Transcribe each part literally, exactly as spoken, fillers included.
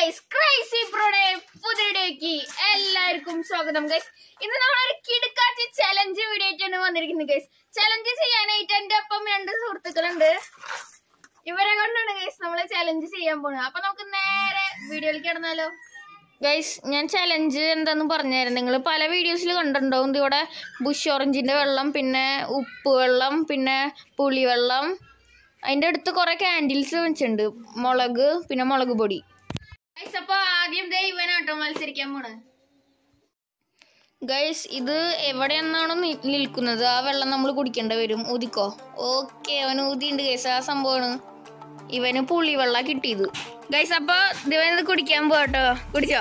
Guys, crazy ബ്രോയുടെ പുതിയയിലേക്ക് എല്ലാവർക്കും സ്വാഗതം ഗൈസ്. ഇന്ന് നമ്മളൊരു കിടുക്കാച്ചി ചലഞ്ച് വീഡിയോ ആയിട്ടാണ് വന്നിരിക്കുന്നത് ഗൈസ്. ചലഞ്ച് ചെയ്യാനായിട്ട് എന്റെ ഒപ്പം രണ്ട് സുഹൃത്തുക്കളുണ്ട്. ഇവരെ കൊണ്ടാണ് ഗൈസ് നമ്മള് ചലഞ്ച് ചെയ്യാൻ പോണത്. അപ്പൊ നമുക്ക് നേരെ വീഡിയോയിലേക്ക് കിടന്നാലോ ഗൈസ്. ഞാൻ ചലഞ്ച് എന്താന്ന് പറഞ്ഞുതരാം. നിങ്ങൾ പല വീഡിയോസിൽ കണ്ടിട്ടുണ്ടാവും. ഇവിടെ ബുഷ് ഓറഞ്ചിന്റെ വെള്ളം, പിന്നെ ഉപ്പ് വെള്ളം, പിന്നെ പുളിവെള്ളം, അതിന്റെ അടുത്ത് കുറെ കാൻഡിൽസ് വെച്ചിട്ടുണ്ട്, മുളക്, പിന്നെ മുളക് പൊടി. അപ്പൊ ആദ്യം ദേ ഇവനാട്ടോ മത്സരിക്കാൻ പോണ് ഗൈസ്. ഇത് എവിടെയെന്നാണോ നിൽക്കുന്നത് ആ വെള്ളം നമ്മൾ കുടിക്കേണ്ടി വരും. ഊതിക്കോ. ഓക്കെ, അവന് ഊതിണ്ട് ഗൈസ്. ആ സംഭവമാണ്. ഇവന് പുളിവെള്ള കിട്ടിയത് ഗൈസ്. അപ്പൊ ഇവനത് കുടിക്കാൻ പോട്ടോ. കുടിച്ചോ.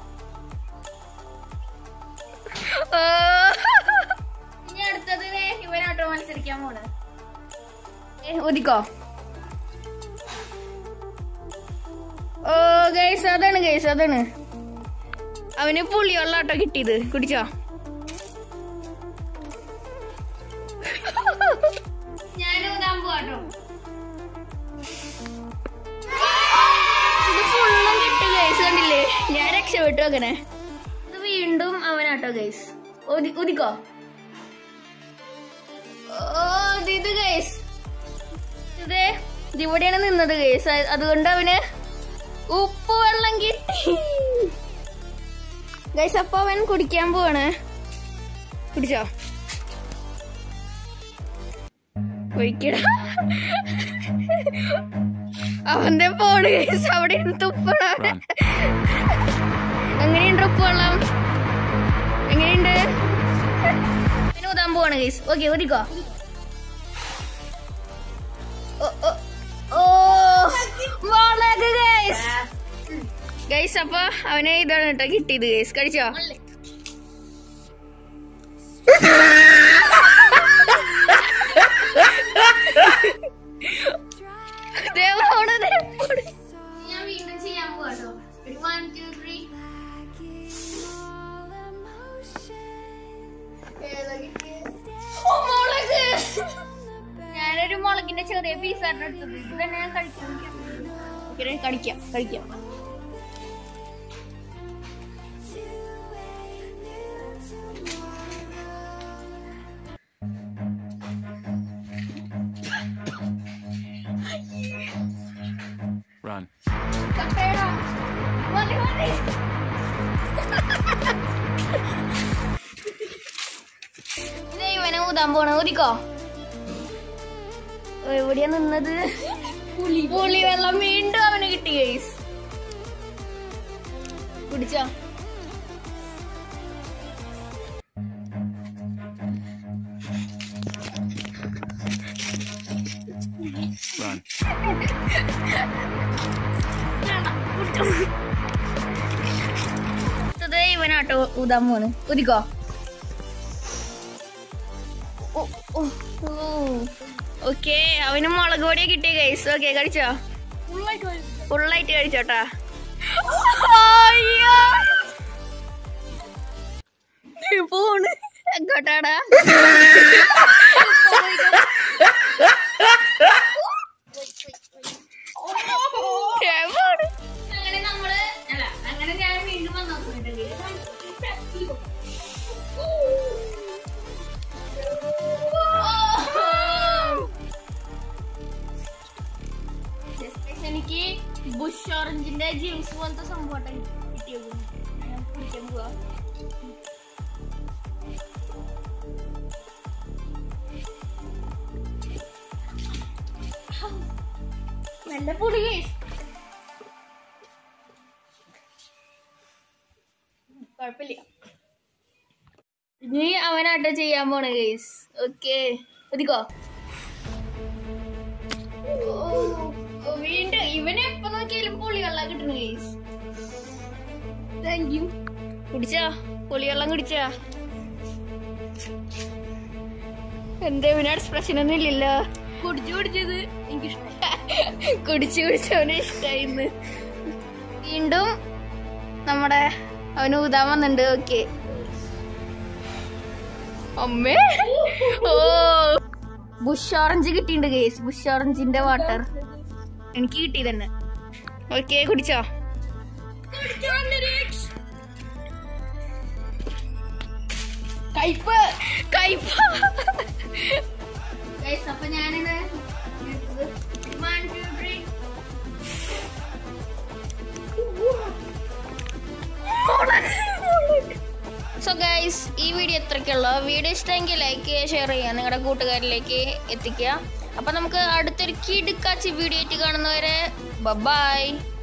ഇനി അടുത്തത് ഇവനാട്ടോ മത്സരിക്കാൻ പോണ്. ഊതിക്കോ. ഓ ഗൈസ്, അതാണ് ഗൈസ്, അതാണ് അവന് പുളിവെള്ളാട്ടോ കിട്ടിയത്. കുടിച്ചോ. ഞാനൂതാൻ പോവാട്ടോ. ഇത് ഫുള്ളും കിട്ടും ഗൈസ്. കണ്ടില്ലേ, ഞാൻ രക്ഷപ്പെട്ടു. അങ്ങനെ ഇത് വീണ്ടും അവനാട്ടോ ഗൈസ്. ഉദിക്കോ. ഓ ഇത് ഗൈസ്, ഇത് ഇവിടെയാണ് നിന്നത് ഗൈസ്. അതുകൊണ്ട് അവന് ഉപ്പ് വെള്ളം കിട്ടി ഗൈസ്. അപ്പൊ അവൻ കുടിക്കാൻ പോവാണ്. കുടിച്ചോ. ഒഴിക്കട. അവന്റെ പോണ് ഗൈസ്. അവിടെ തുപ്പണ. എങ്ങനെയുണ്ട് ഉപ്പ് വെള്ളം? എങ്ങനെയുണ്ട്? അവന് ഊതാൻ പോവാണ് ഗൈസ്. ഓക്കെ, ഊതിക്കോ. മുളക് ഗൈസ്. ഗൈസ് അപ്പൊ അവനെ ഇതാണ് കേട്ടോ കിട്ടിയത് ഗൈസ്. കഴിച്ചോ. ഞാൻ വീണ്ടും ചെയ്യാൻ പോവാട്ടോ. One two three. മുളക്. ഞാനൊരു മുളകിന്റെ ചെറിയ പീസാണ് എടുത്തത്. ഇത് തന്നെ ഞാൻ കഴിക്കാം. കഴിക്കാം കഴിക്കാം Run. ഇത് ഇവനെ ഊതാൻ പോണ. ഊതിക്കോ. എവിടെയാ നിന്നത്? പുളി വെള്ളം വീണ്ടും അവന് കിട്ടി ഗൈസ്. കുടിച്ചോ. Run. ഇവനാട്ടോ ഊതാൻ പോണ്. ഊതിക്കോ. ഓക്കെ, അവന് മുളക് പൊടിയെ കിട്ടിയ ഗൈസ്. ഓക്കെ, കഴിച്ചോ. ഫുള്ളായിട്ട് കഴിച്ചോട്ടാ. പോണ് എങ്ങോട്ടാടാ. അങ്ങനെ നമ്മള് അല്ല അങ്ങനെ ഞാൻ വീണ്ടും വന്നിട്ടുണ്ട്. എനിക്ക് ബുഷ് ഓറഞ്ചിന്റെ ജ്യൂസ് പോലത്തെ സംഭവം കിട്ടിയത്. ഞാൻ കുടിക്കാൻ പോവാ. നല്ല പൊടി ഗൈസ്. കുഴപ്പമില്ല. ഇനി അവനാട്ടോ ചെയ്യാൻ പോണ ഗൈസ്. ഓക്കെ, ഒതുക്കോ. വീണ്ടും ഇവനെ എപ്പോ നോക്കിയാലും പുളിവെള്ളം കിട്ടണ ഗൈസ്. Thank you. കുടിച്ചാ പുളിവെള്ളം കുടിച്ചാ. എന്താ ഇവന് എക്സ്പ്രഷൻ ഒന്നും ഇല്ലല്ലോ. കുടിച്ചു കുടിച്ചത് എനിക്കിഷ്ടം. കുടിച്ചു കുടിച്ചവന് ഇഷ്ടായിന്ന്. വീണ്ടും നമ്മുടെ അവന് ഊതാൻ വന്നിട്ടുണ്ട്. ഓക്കെ. അമ്മേ. ഓ ബുഷ് ഓറഞ്ച് കിട്ടിയിട്ടുണ്ട് ഗൈസ്. ബുഷ് ഓറഞ്ചിന്റെ വാട്ടർ എനിക്ക് കിട്ടി തന്നെ. ഓക്കെ, കുടിച്ചോ. കയ്പ് കയ്പ് അപ്പൊ ഞാനിത് സോ ഗൈസ് ഈ വീഡിയോ എത്രയ്ക്കുള്ളൂ. വീഡിയോ ഇഷ്ടമെങ്കിൽ ലൈക്ക് ചെയ്യുക, ഷെയർ ചെയ്യുക, നിങ്ങളുടെ കൂട്ടുകാരിലേക്ക് എത്തിക്കുക. അപ്പം നമുക്ക് അടുത്തൊരു കിടുക്കാച്ചി വീഡിയോ ആയിട്ട് കാണുന്നവരെ ബൈ.